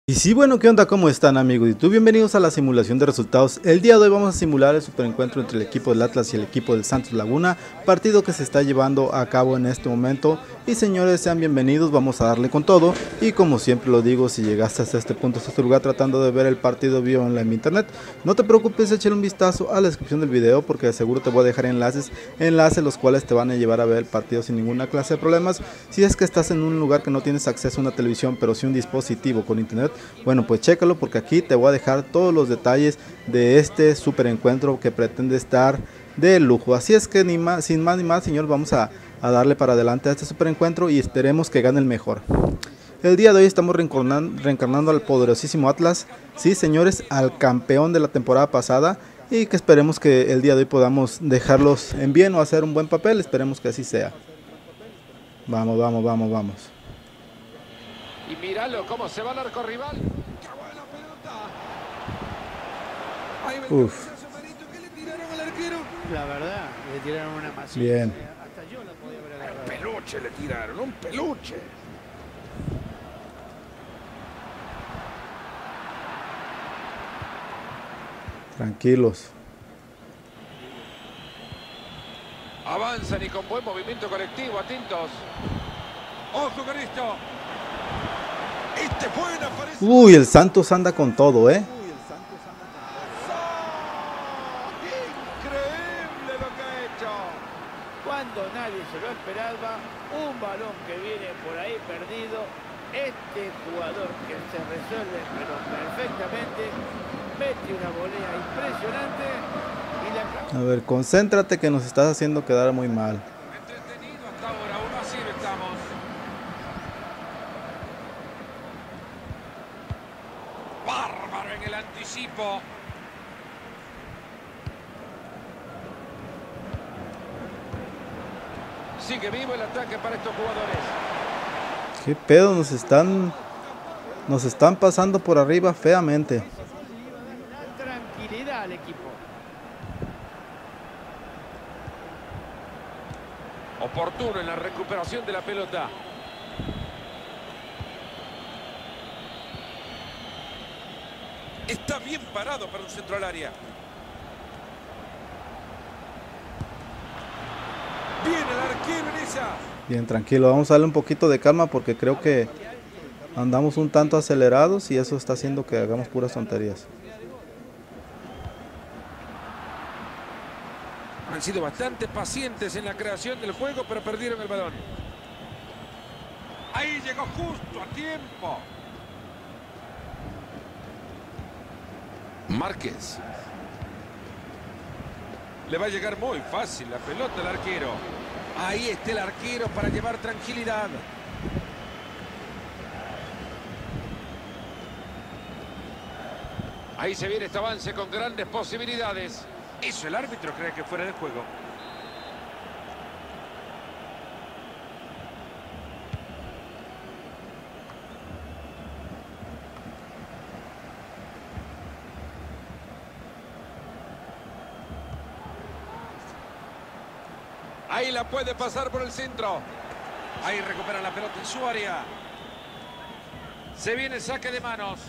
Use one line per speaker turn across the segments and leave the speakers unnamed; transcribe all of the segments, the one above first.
Y sí, bueno, ¿qué onda? ¿Cómo están, amigos? Y tú, bienvenidos a la simulación de resultados. El día de hoy vamos a simular el superencuentro entre el equipo del Atlas y el equipo del Santos Laguna, partido que se está llevando a cabo en este momento. Y señores, sean bienvenidos, vamos a darle con todo. Y como siempre lo digo, si llegaste hasta este punto, hasta este lugar tratando de ver el partido vivo en internet, no te preocupes, échale un vistazo a la descripción del video, porque de seguro te voy a dejar enlaces los cuales te van a llevar a ver el partido sin ninguna clase de problemas. Si es que estás en un lugar que no tienes acceso a una televisión, pero sí un dispositivo con internet, bueno, pues chécalo, porque aquí te voy a dejar todos los detalles de este super encuentro que pretende estar de lujo. Así es que sin más ni más, señor, vamos a darle para adelante a este super encuentro y esperemos que gane el mejor. El día de hoy estamos reencarnando al poderosísimo Atlas, sí señores, al campeón de la temporada pasada, y que esperemos que el día de hoy podamos dejarlos en bien o hacer un buen papel. Esperemos que así sea. Vamos, vamos, vamos, vamos.
Y míralo cómo se va al arco rival. ¡Qué buena pelota!
Uf.
¿Qué le tiraron al arquero?
La verdad, le tiraron una masita.
Bien.
Hasta yo la podía haber agarrado.
Un peluche le tiraron, un peluche.
Tranquilos.
Avanzan y con buen movimiento colectivo, atentos. ¡Ojo con esto! Este buena parece...
Uy, el Santos anda con todo,
Increíble lo que ha hecho.
Cuando nadie se lo esperaba, un balón que viene por ahí perdido, este jugador que se resuelve pero perfectamente, mete una volea impresionante y la...
A ver, concéntrate que nos estás haciendo quedar muy mal.
Entretenido hasta ahora, 1-0 estamos. Bárbaro en el anticipo. Sigue vivo el ataque para estos jugadores.
¿Qué pedo? Nos están pasando por arriba feamente.
La tranquilidad al equipo.
Oportuno en la recuperación de la pelota. Está bien parado para un centro al área. Viene el arquero en esa.
Bien, tranquilo, vamos a darle un poquito de calma porque creo que andamos un tanto acelerados y eso está haciendo que hagamos puras tonterías.
Han sido bastante pacientes en la creación del juego, pero perdieron el balón. Ahí llegó justo a tiempo. Márquez. Le va a llegar muy fácil la pelota al arquero. Ahí está el arquero para llevar tranquilidad. Ahí se viene este avance con grandes posibilidades. Eso el árbitro cree que fuera del juego. Ahí la puede pasar por el centro. Ahí recupera la pelota en su área. Se viene el saque de manos.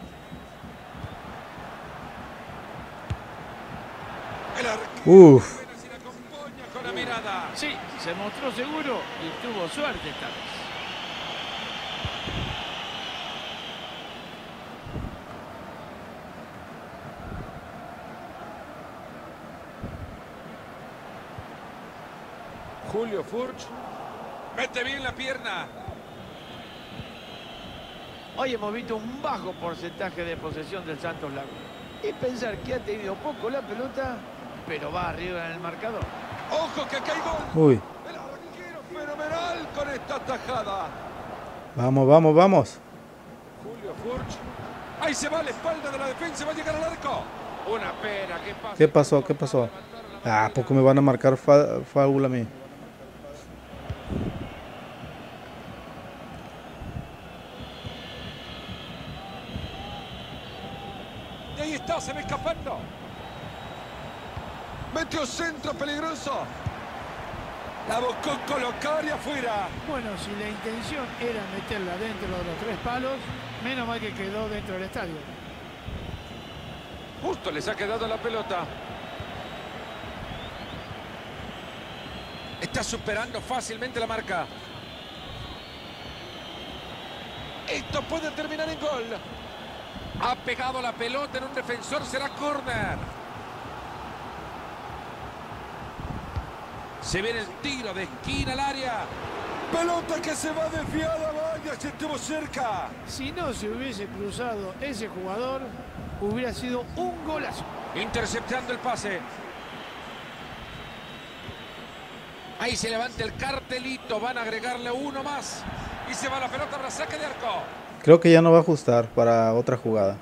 El arquero
Uf.
apenas se la acompaña con la mirada.
Sí, se mostró seguro y tuvo suerte esta vez.
Julio Furch. Mete bien la pierna.
Hoy hemos visto un bajo porcentaje de posesión del Santos Laguna. Y pensar que ha tenido poco la pelota, pero va arriba en el marcador.
Ojo que acá hay gol.
Uy.
El arquero fenomenal con esta tajada.
Vamos, vamos, vamos.
Julio Furch. Ahí se va a la espalda de la defensa. Va a llegar al arco. Una pena.
¿Qué pasó? ¿Qué pasó? Ah, ¿a poco me van a marcar foul a mí?
Y ahí está, se va escapando. Metió centro peligroso. La buscó colocar y afuera.
Bueno, si la intención era meterla dentro de los 3 palos, Menos mal que quedó dentro del estadio.
Justo les ha quedado la pelota. Está superando fácilmente la marca. Esto puede terminar en gol. Ha pegado la pelota en un defensor, será córner. Se viene el tiro de esquina al área. Pelota que se va desviada, vaya, se estuvo cerca.
Si no se hubiese cruzado ese jugador, hubiera sido un golazo.
Interceptando el pase. Ahí se levanta el cartelito, van a agregarle uno más. Y se va la pelota para saque de arco.
Creo que ya no va a ajustar para otra jugada.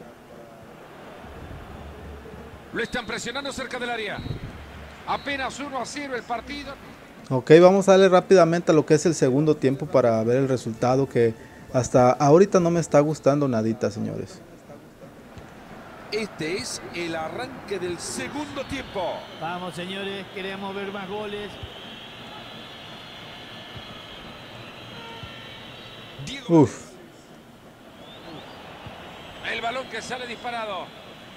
Lo están presionando cerca del área. Apenas 1-0 el partido.
Ok, vamos a darle rápidamente a lo que es el segundo tiempo para ver el resultado, que hasta ahorita no me está gustando nadita, señores.
Este es el arranque del segundo tiempo.
Vamos, señores, queremos ver más goles.
Uf.
El balón que sale disparado.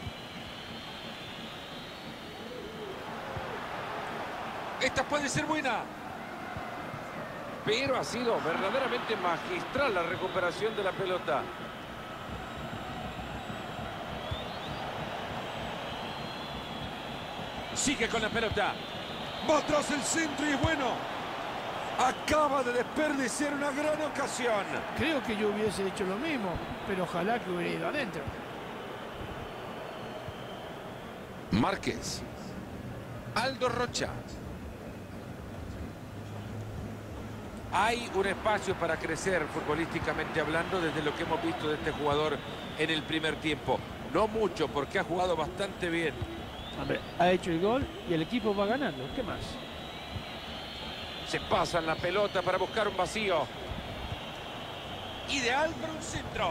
Esta puede ser buena. Pero ha sido verdaderamente magistral la recuperación de la pelota. Sigue con la pelota. Va tras el centro y es bueno. Acaba de desperdiciar una gran ocasión.
Creo que yo hubiese hecho lo mismo, pero ojalá que hubiera ido adentro.
Márquez. Aldo Rocha. Hay un espacio para crecer futbolísticamente hablando desde lo que hemos visto de este jugador en el primer tiempo. No mucho, porque ha jugado bastante bien.
Hombre, ha hecho el gol y el equipo va ganando. ¿Qué más?
Se pasan la pelota para buscar un vacío. Ideal para un centro.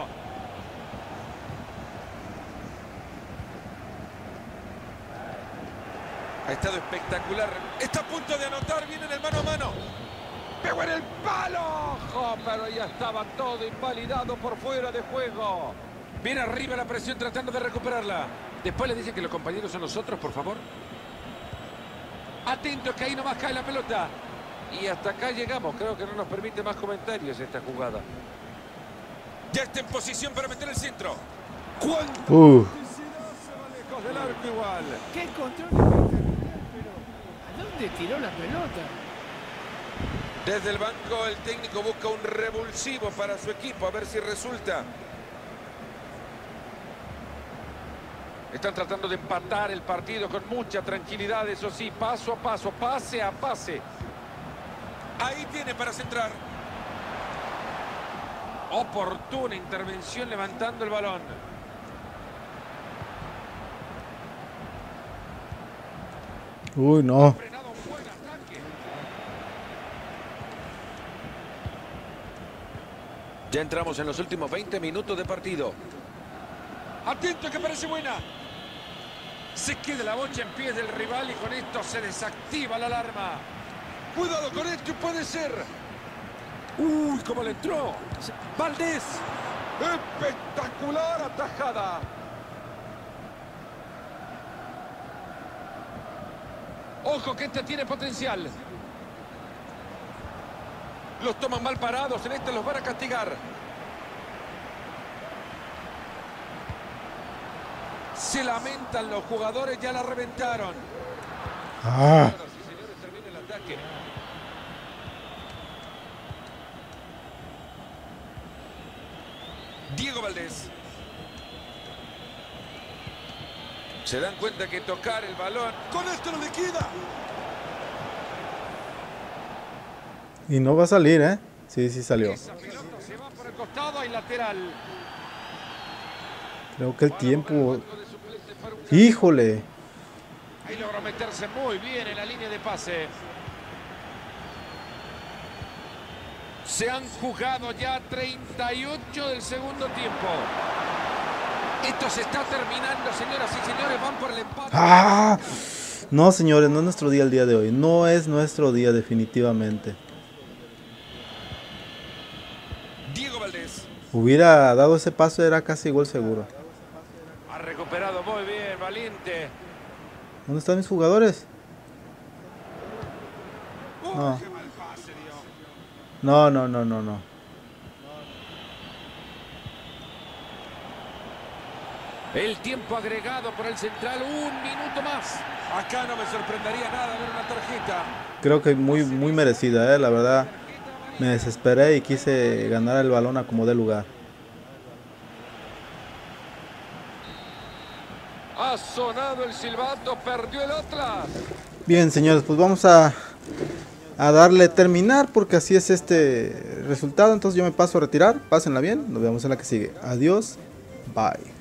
Ha estado espectacular. Está a punto de anotar. Viene en el mano a mano. ¡Pegó en el palo! ¡Ojo! Pero ya estaba todo invalidado por fuera de juego. Viene arriba la presión tratando de recuperarla. Después le dicen que los compañeros son nosotros, por favor. Atento que ahí nomás cae la pelota. Y hasta acá llegamos. Creo que no nos permite más comentarios esta jugada. Ya está en posición para meter el centro. ¿Cuánto? Se va lejos del arco igual.
¡Qué control espectacular! Pero ¿a dónde tiró la pelota?
Desde el banco el técnico busca un revulsivo para su equipo. A ver si resulta. Están tratando de empatar el partido con mucha tranquilidad. Eso sí, paso a paso, pase a pase. Ahí tiene para centrar. Oportuna intervención levantando el balón.
Uy, no.
Ya entramos en los últimos 20 minutos de partido. Atento que parece buena. Se queda la bocha en pies del rival y con esto se desactiva la alarma. Cuidado con esto, puede ser. Uy, cómo le entró. Valdés. Espectacular atajada. Ojo que este tiene potencial. Los toman mal parados, en este los van a castigar. Se lamentan los jugadores, ya la reventaron.
Ah.
Señoras y señores, termina el ataque. Diego Valdés. Se dan cuenta que tocar el balón. Con esto lo liquida.
Y no va a salir, ¿eh? Sí, sí salió.
Esa pelota se va por el costado y lateral.
Creo que el tiempo... ¡Híjole!
Ahí logró meterse muy bien en la línea de pase. Se han jugado ya 38 del segundo tiempo. Esto se está terminando, señoras y señores. Van por el empate.
¡Ah! No, señores, no es nuestro día el día de hoy. No es nuestro día, definitivamente.
Diego Valdés.
Hubiera dado ese paso, era casi gol seguro.
Ha recuperado muy bien, valiente.
¿Dónde están mis jugadores? No.
Qué mal pase dio.
No.
El tiempo agregado por el central, un minuto más. Acá no me sorprendería nada ver una tarjeta.
Creo que muy merecida, la verdad. Me desesperé y quise ganar el balón a como dé lugar.
Ha sonado el silbato, perdió el Atlas.
Bien, señores, pues vamos a darle terminar porque así es este resultado. Entonces yo me paso a retirar. Pásenla bien. Nos vemos en la que sigue. Adiós. Bye.